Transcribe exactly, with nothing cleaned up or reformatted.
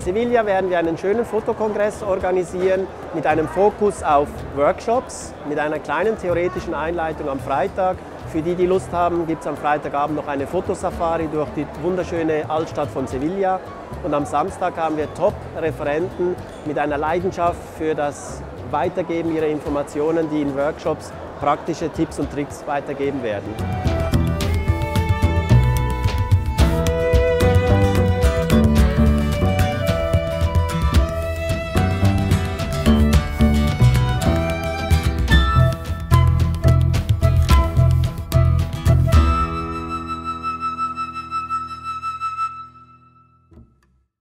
Sevilla werden wir einen schönen Fotokongress organisieren mit einem Fokus auf Workshops, mit einer kleinen theoretischen Einleitung am Freitag. Für die, die Lust haben, gibt es am Freitagabend noch eine Fotosafari durch die wunderschöne Altstadt von Sevilla. Und am Samstag haben wir Top-Referenten mit einer Leidenschaft für das Weitergeben ihrer Informationen, die in Workshops praktische Tipps und Tricks weitergeben werden.